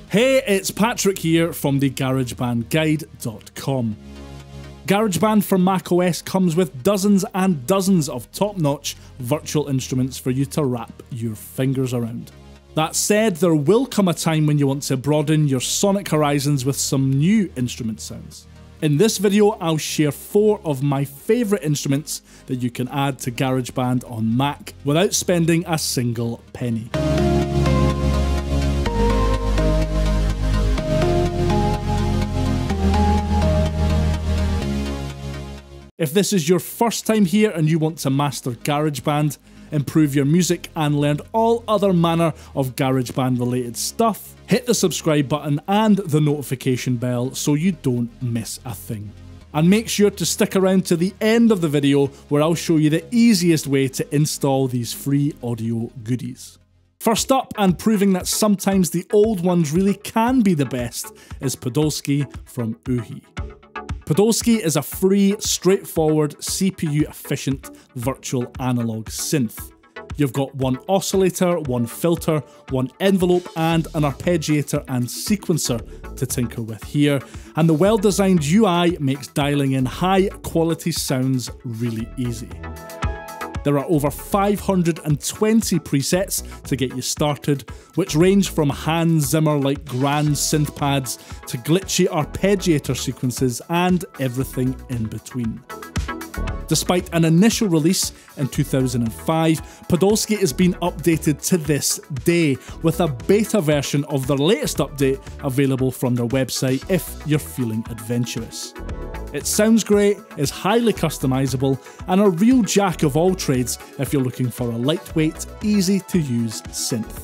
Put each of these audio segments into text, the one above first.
Hey, it's Patrick here from the GarageBandGuide.com. GarageBand for macOS comes with dozens and dozens of top-notch virtual instruments for you to wrap your fingers around. That said, there will come a time when you want to broaden your sonic horizons with some new instrument sounds. In this video, I'll share 4 of my favourite instruments that you can add to GarageBand on Mac without spending a single penny. If this is your first time here and you want to master GarageBand, improve your music and learn all other manner of GarageBand related stuff, hit the subscribe button and the notification bell so you don't miss a thing. And make sure to stick around to the end of the video where I'll show you the easiest way to install these free audio goodies. First up, and proving that sometimes the old ones really can be the best, is Podolski from Uhi. Podolski is a free, straightforward, CPU-efficient virtual analog synth. You've got one oscillator, one filter, one envelope, and an arpeggiator and sequencer to tinker with here, and the well-designed UI makes dialing in high-quality sounds really easy. There are over 520 presets to get you started, which range from Hans Zimmer-like grand synth pads to glitchy arpeggiator sequences and everything in between. Despite an initial release in 2005, Podolski has been updated to this day, with a beta version of their latest update available from their website if you're feeling adventurous. It sounds great, is highly customizable, and a real jack of all trades if you're looking for a lightweight, easy to use synth.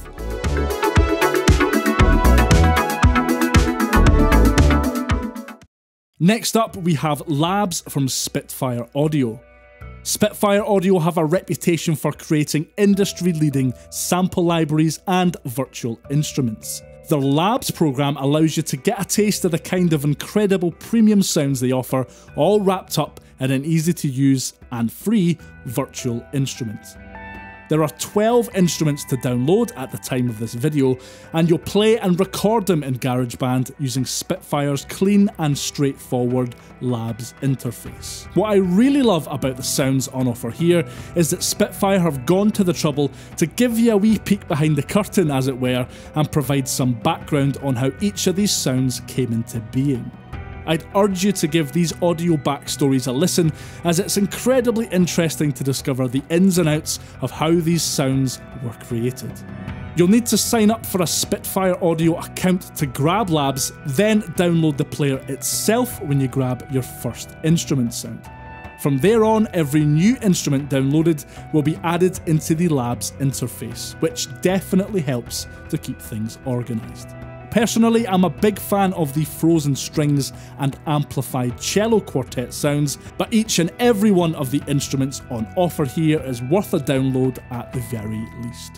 Next up, we have Labs from Spitfire Audio. Spitfire Audio have a reputation for creating industry-leading sample libraries and virtual instruments. Their Labs program allows you to get a taste of the kind of incredible premium sounds they offer, all wrapped up in an easy-to-use and free virtual instrument. There are 12 instruments to download at the time of this video, and you'll play and record them in GarageBand using Spitfire's clean and straightforward Labs interface. What I really love about the sounds on offer here is that Spitfire have gone to the trouble to give you a wee peek behind the curtain, as it were, and provide some background on how each of these sounds came into being. I'd urge you to give these audio backstories a listen, as it's incredibly interesting to discover the ins and outs of how these sounds were created. You'll need to sign up for a Spitfire Audio account to grab Labs, then download the player itself when you grab your first instrument sound. From there on, every new instrument downloaded will be added into the Labs interface, which definitely helps to keep things organised. Personally, I'm a big fan of the frozen strings and amplified cello quartet sounds, but each and every one of the instruments on offer here is worth a download at the very least.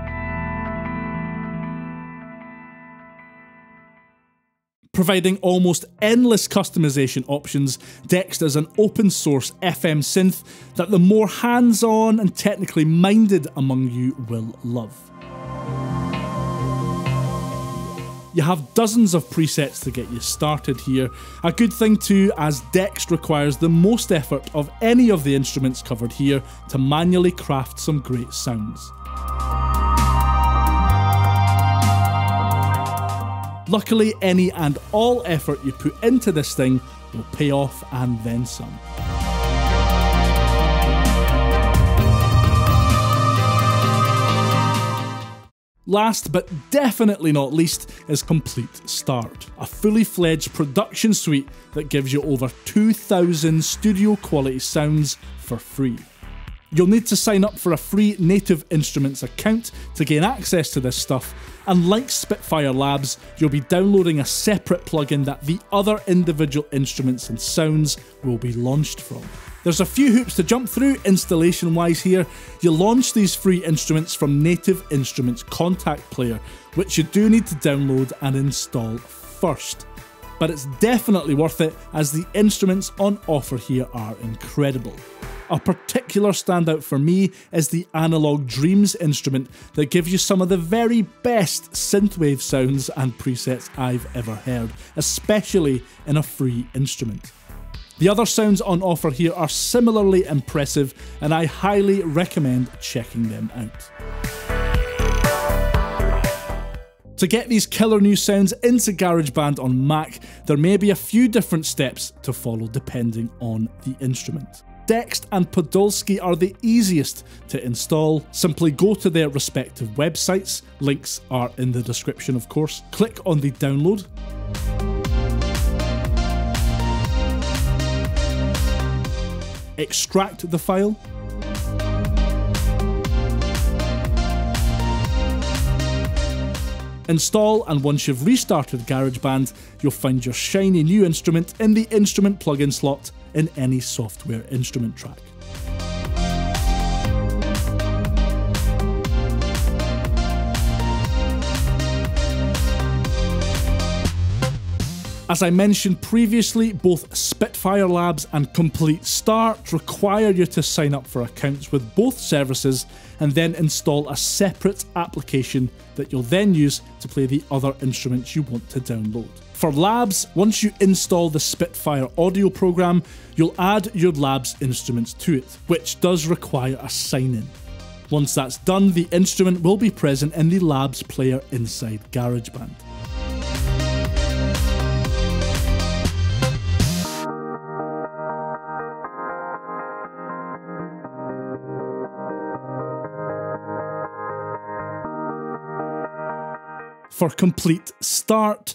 Providing almost endless customization options, Dext is an open source FM synth that the more hands-on and technically minded among you will love. You have dozens of presets to get you started here, a good thing too, as Dext requires the most effort of any of the instruments covered here to manually craft some great sounds. Luckily, any and all effort you put into this thing will pay off and then some. Last but definitely not least is Complete Start, a fully fledged production suite that gives you over 2,000 studio quality sounds for free. You'll need to sign up for a free Native Instruments account to gain access to this stuff, and like Spitfire Labs, you'll be downloading a separate plugin that the other individual instruments and sounds will be launched from. There's a few hoops to jump through installation wise here. You launch these free instruments from Native Instruments Contact Player, which you do need to download and install first. But it's definitely worth it, as the instruments on offer here are incredible. A particular standout for me is the Analog Dreams instrument that gives you some of the very best synthwave sounds and presets I've ever heard, especially in a free instrument. The other sounds on offer here are similarly impressive, and I highly recommend checking them out. To get these killer new sounds into GarageBand on Mac, there may be a few different steps to follow depending on the instrument. Dext and Podolski are the easiest to install. Simply go to their respective websites, links are in the description of course, click on the download, extract the file, install, and once you've restarted GarageBand, you'll find your shiny new instrument in the instrument plugin slot in any software instrument track. As I mentioned previously, both Spitfire Labs and Complete Start require you to sign up for accounts with both services and then install a separate application that you'll then use to play the other instruments you want to download. For Labs, once you install the Spitfire audio program, you'll add your Labs instruments to it, which does require a sign-in. Once that's done, the instrument will be present in the Labs player inside GarageBand. For Complete Start,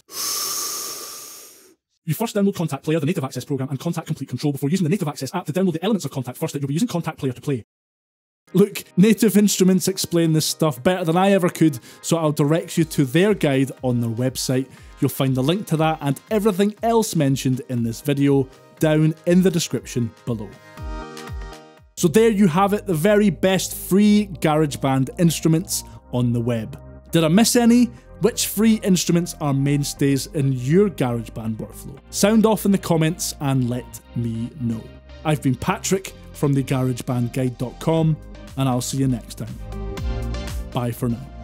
you first download Contact Player, the native access program, and Contact Complete Control before using the native access app to download the elements of Contact first that you'll be using Contact Player to play. Look, Native Instruments explain this stuff better than I ever could, so I'll direct you to their guide on their website. You'll find the link to that and everything else mentioned in this video down in the description below. So there you have it, the very best free GarageBand instruments on the web. Did I miss any? Which free instruments are mainstays in your GarageBand workflow? Sound off in the comments and let me know. I've been Patrick from thegaragebandguide.com, and I'll see you next time. Bye for now.